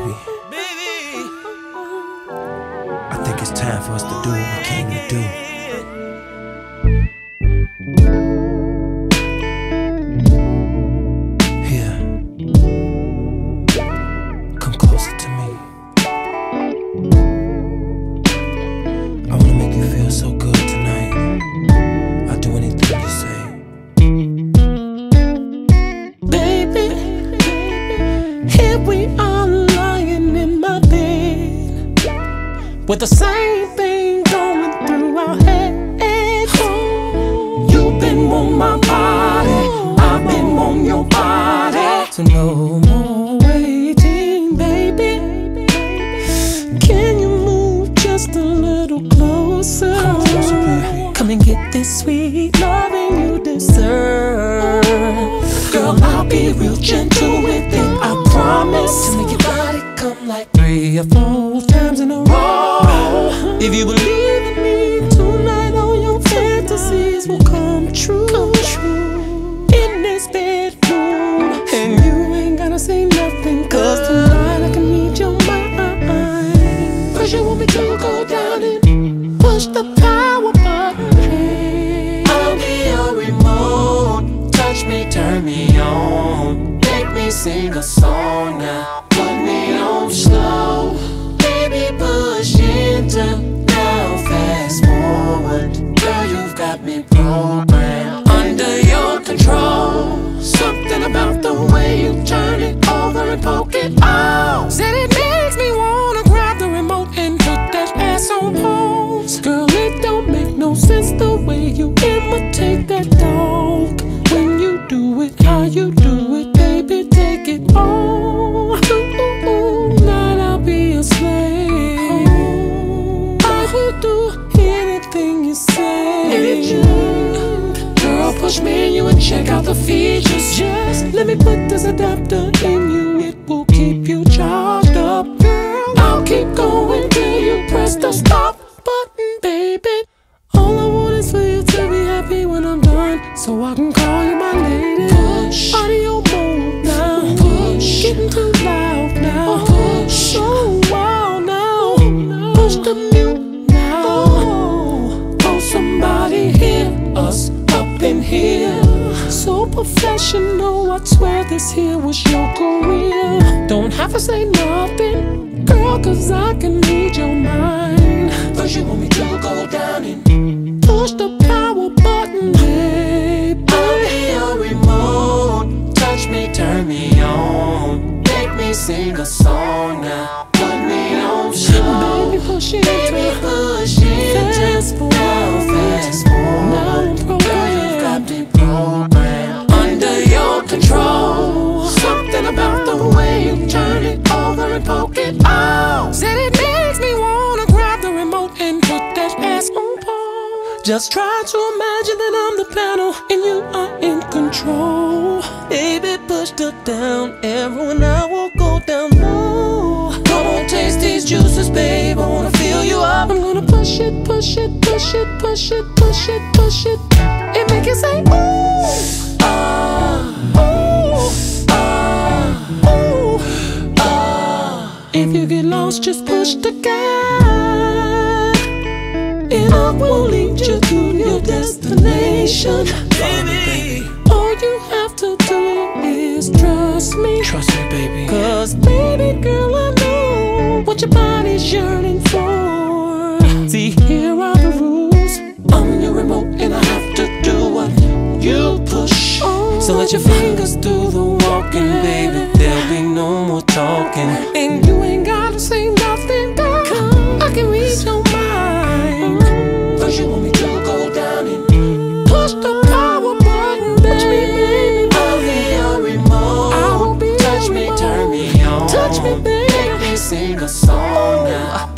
baby. I think it's time for us to do what we came to do. Here, come closer to me. I wanna make you feel so good tonight. I'll do anything you say. Baby, here we are lying in my bed with the same thing going through our heads. You've been on my body, I've been on your body. So no more waiting, baby. Can you move just a little closer? Come and get this sweet loving you deserve. Girl, I'll be real gentle with it, I promise. To make your body come like 3 or 4 times in a row. If you believe in me, tonight all your fantasies will come true. In this bedroom, and you ain't gotta say nothing, cause tonight I can read your mind. First you want me to go down and push the power button. I'll be your remote. Touch me, turn me on. Make me sing a song now. Put me on slow. Baby, push into now. Fast forward. Girl, you've got me programmed. Under your control. Something about the way you turn it over and poke it out. Said it makes me wanna grab the remote and put that ass on pause. Girl, it don't make no sense the way you imitate that dog. When you do it, how you do it, baby, take it all. Tonight I'll be a slave. I will do anything you say. Girl, push me in you and check out the features. Just let me put this adapter in you. It will keep you charged up. Girl, I'll keep going till you press the stop button, baby. All I want is for you to be happy when I'm done, so I can call you my lady. Push. Audio mode now. Push. Getting too loud now. Push. So wild now. Push the mute now. Oh, somebody hear us up in here. So professional, I swear this here was your career. Don't have to say nothing, girl, cause I can read your mind. First you want me to go down and push the power button, baby. I'll be your remote. Touch me, turn me on. Make me sing a song now. Put me on slow. Baby, push it. Baby, push it. Fast forward. Fast forward. Now I'm programmed. Girl, you've got me programmed. Under your control. Something about the way you turn it over and poke it out. Said it makes me wanna grab the remote and put that ass on pause. Just try to imagine that I'm the panel and you are in control. Baby, push the down arrow and I will go down low. Come on, taste these juices, babe. I wanna fill you up. I'm gonna push it, push it, push it, push it, push it, push it. And make it say ooh, ah, ooh, ah, ooh, ah. If you get lost, just push the gas, and I will lead you to your destination. Baby, all you have to do is trust me. trust me, baby. Cause baby girl, I know what your body's yearning for. See, here are the rules. I'm your remote and I have to do what you push. So let your fingers do the walking, baby. There'll be no more talking. And you ain't gotta say nothing, girl. I can read your mind. First you want me to go down and push the power button, baby. Touch me, baby. I'll be your remote. I will be touch me, turn me on. Touch me, baby. Make me sing a song now.